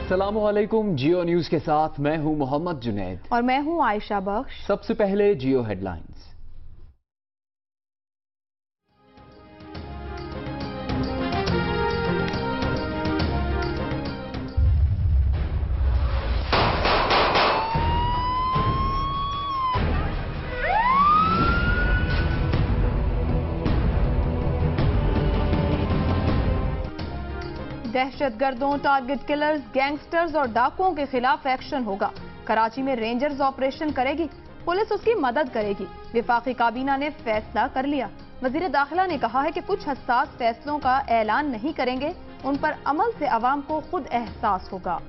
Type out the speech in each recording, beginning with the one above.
अस्सलामुअलैकुम। जियो न्यूज के साथ मैं हूं मोहम्मद जुनैद और मैं हूं आयशा बख्श। सबसे पहले जियो हेडलाइंस। दहशतगर्दों, टारगेट किलर्स, गैंगस्टर्स और डाकुओं के खिलाफ एक्शन होगा। कराची में रेंजर्स ऑपरेशन करेगी, पुलिस उसकी मदद करेगी। विफाकी काबीना ने फैसला कर लिया। वजीर दाखिला ने कहा है कि कुछ हसास फैसलों का ऐलान नहीं करेंगे, उन पर अमल से अवाम को खुद एहसास होगा।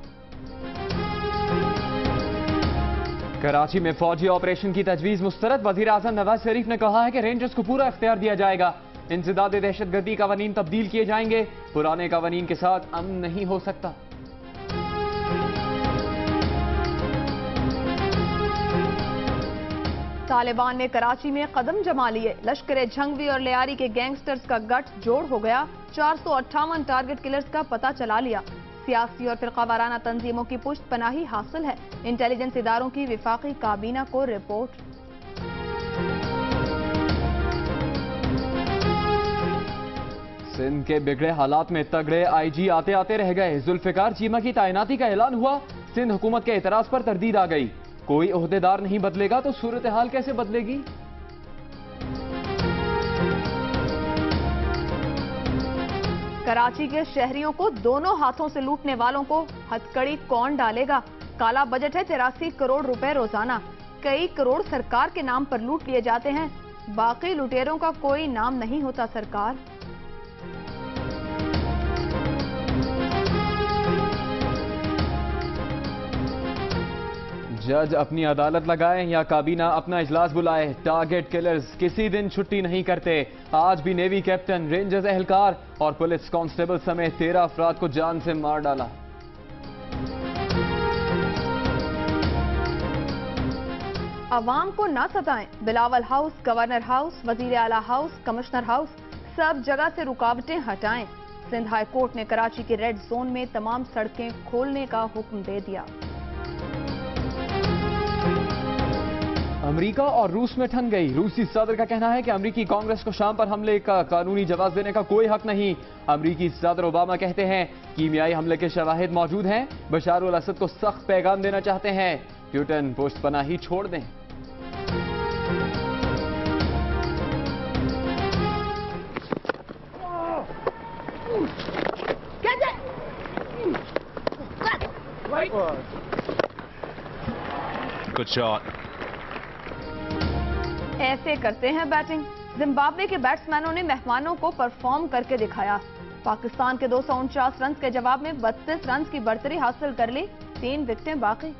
कराची में फौजी ऑपरेशन की तजवीज मुस्तरद। वजीर आजम नवाज शरीफ ने कहा है कि रेंजर्स को पूरा इख्तियार दिया जाएगा। इंसदाद दहशतगर्दी कवानीन तब्दील किए जाएंगे। पुराने कवानीन के साथ अमन नहीं हो सकता। तालिबान ने कराची में कदम जमा लिए। लश्कर झंगवी और लियारी के गैंगस्टर्स का गठ जोड़ हो गया। 458 टारगेट किलर्स का पता चला लिया। सियासी और फिरकावाराना तंजीमों की पुष्ट पनाही हासिल है। इंटेलिजेंस इदारों की विफाकी काबीना को रिपोर्ट। सिंध के बिगड़े हालात में तगड़े आईजी आते आते रह गए। जुल्फिकार चीमा की तैनाती का ऐलान हुआ। सिंध हुकूमत के एतराज पर तरदीद आ गई। कोई ओहदेदार नहीं बदलेगा तो सूरत हाल कैसे बदलेगी। कराची के शहरियों को दोनों हाथों से लूटने वालों को हथकड़ी कौन डालेगा। काला बजट है 83 करोड़ रुपए रोजाना। कई करोड़ सरकार के नाम पर लूट लिए जाते हैं। बाकी लुटेरों का कोई नाम नहीं होता सरकार। जज अपनी अदालत लगाए या काबीना अपना इजलास बुलाए, टारगेट किलर्स किसी दिन छुट्टी नहीं करते। आज भी नेवी कैप्टन, रेंजर्स एहलकार और पुलिस कांस्टेबल समेत 13 अफराद को जान से मार डाला। अवाम को ना सताएं। बिलावल हाउस, गवर्नर हाउस, वजीर आला हाउस, कमिश्नर हाउस, सब जगह से रुकावटें हटाएं। सिंध हाई कोर्ट ने कराची के रेड जोन में तमाम सड़कें खोलने का हुक्म दे दिया। अमेरिका और रूस में ठन गई। रूसी सदर का कहना है कि अमेरिकी कांग्रेस को शाम पर हमले का कानूनी जवाब देने का कोई हक नहीं। अमेरिकी सदर ओबामा कहते हैं कीमियाई हमले के शवाहिद मौजूद हैं। बशार अल असद को सख्त पैगाम देना चाहते हैं। प्यूटन पुष्ट पनाही छोड़ दें। Good shot. ऐसे करते हैं बैटिंग। जिम्बाब्वे के बैट्समैनों ने मेहमानों को परफॉर्म करके दिखाया। पाकिस्तान के 249 रन के जवाब में 32 रन की बढ़तरी हासिल कर ली। 3 विकेटें बाकी।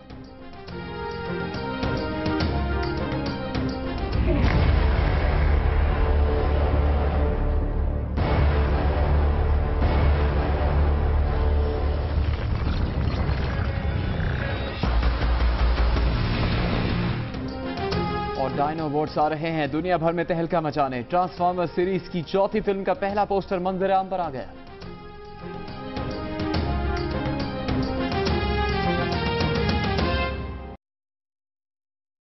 और डायनो अवार्ड्स आ रहे हैं दुनिया भर में तहलका मचाने। ट्रांसफॉर्मर सीरीज की चौथी फिल्म का पहला पोस्टर मंजर आम पर आ गया।